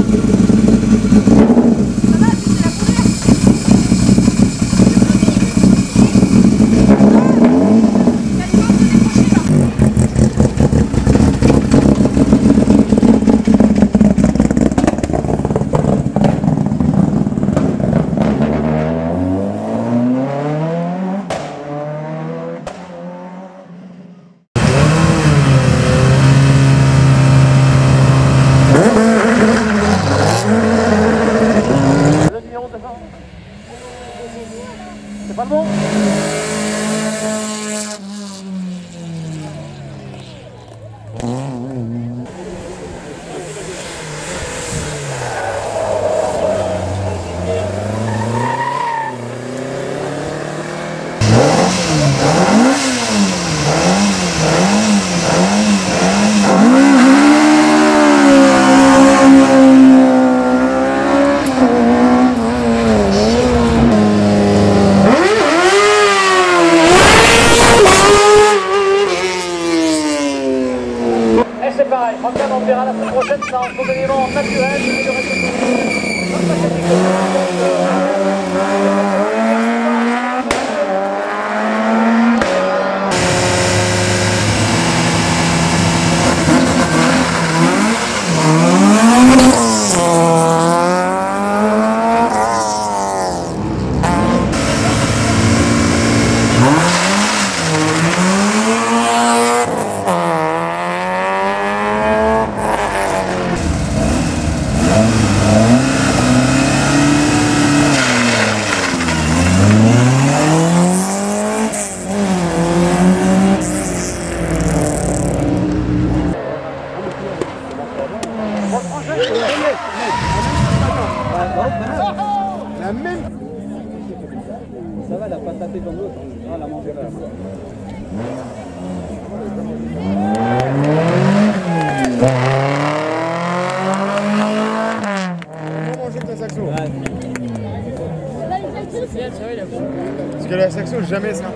C'est pas le bon? C'est pareil, Franklin, on verra la semaine prochaine, ça en son élément naturel, mais le reste la même. Ça va, elle a pas tapé comme l'autre, elle a mangé là. Comment manger ta saxo? Ouais. Parce que la saxo, jamais ça.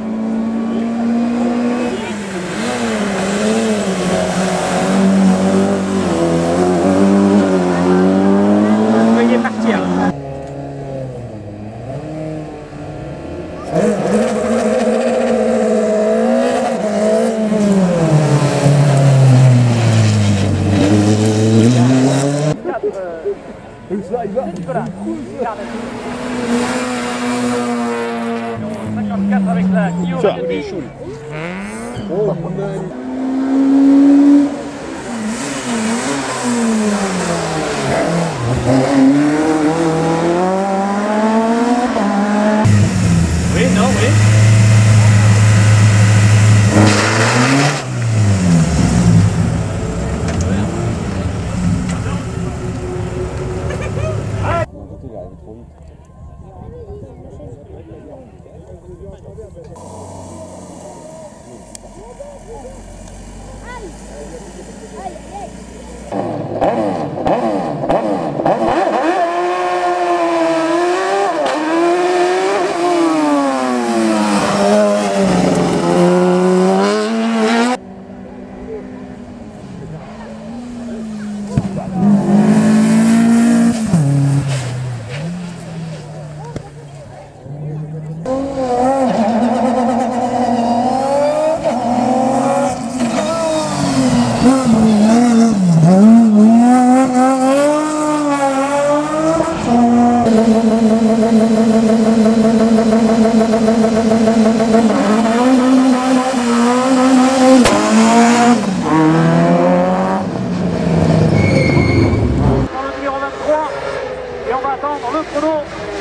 Veuillez partir. Il va. 54 avec la Clio. Il est chaud. Oh, Oui, non, oui. Et on va attendre le chrono.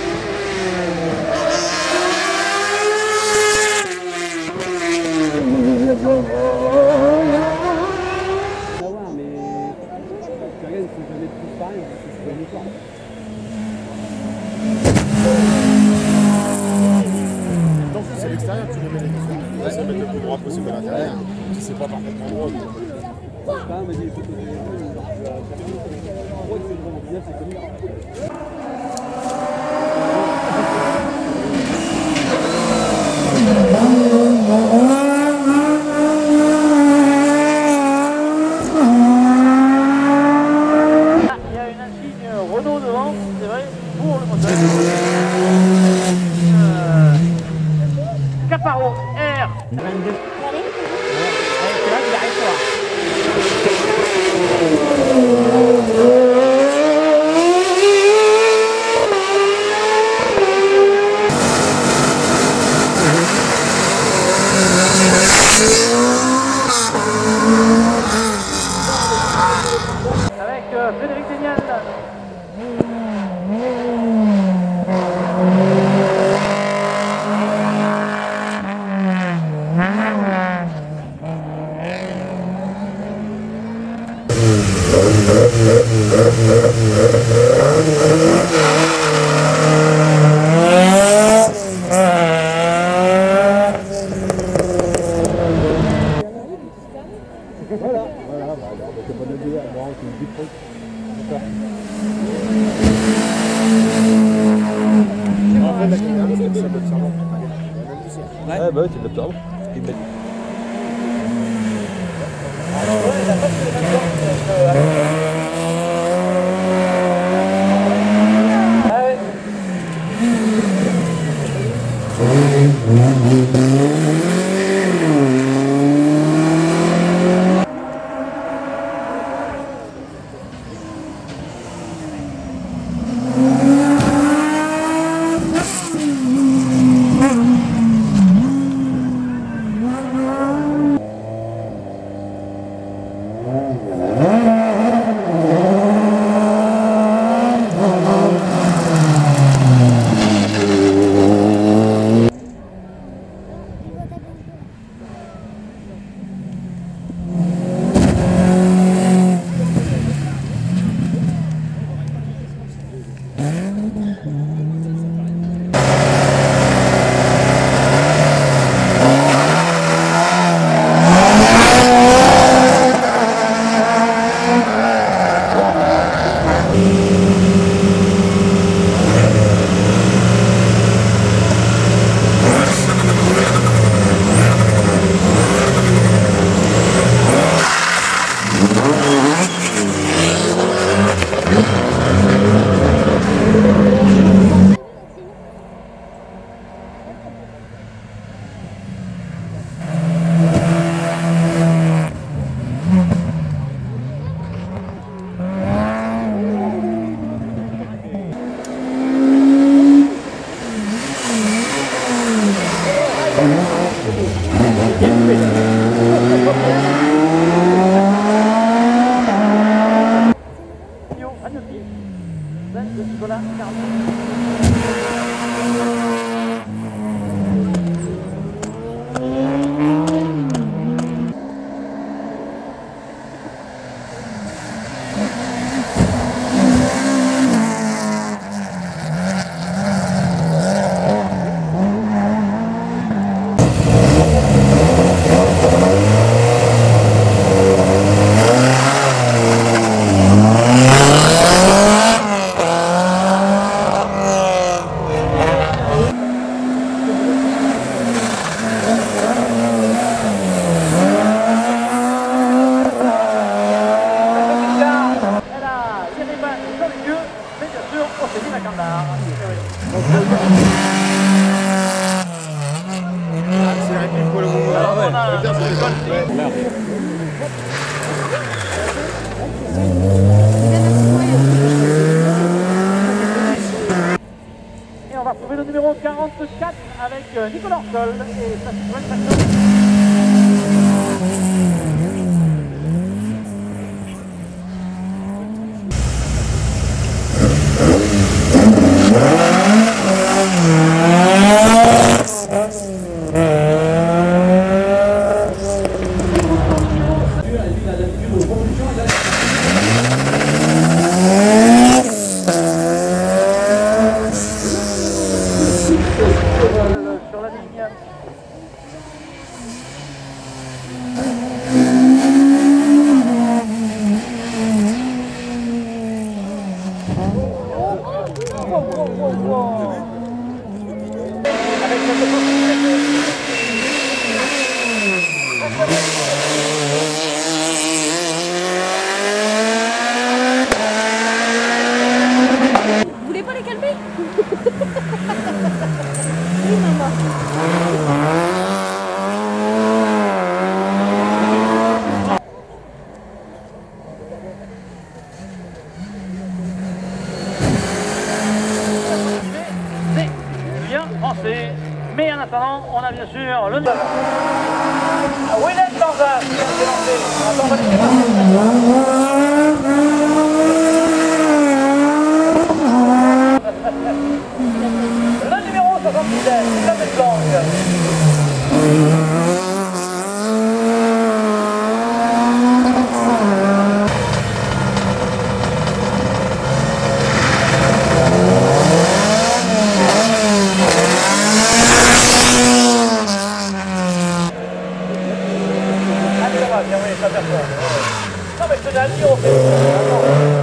c'est l'extérieur, tu le mets les ça mettre le plus droit possible à l'intérieur. Si c'est pas parfaitement droit. Il y a une inscription. Avec Frédéric Dénial. Voilà, c'est pas de dire, moi, c'est une petite truc. En fait, la caméra, c'est de l'observant. Ouais, bah oui, c'est de l'observant. Et on va retrouver le numéro 44 avec Nicolas Orcol et sa Citroën Saxo. Sur la ligne. Avec cette Vous voulez pas les calmer? Oui, maman. C'est bien français. Mais en attendant, on a bien sûr le Wilhelm Lanza qui vient de s'élancer. On va pas Attends.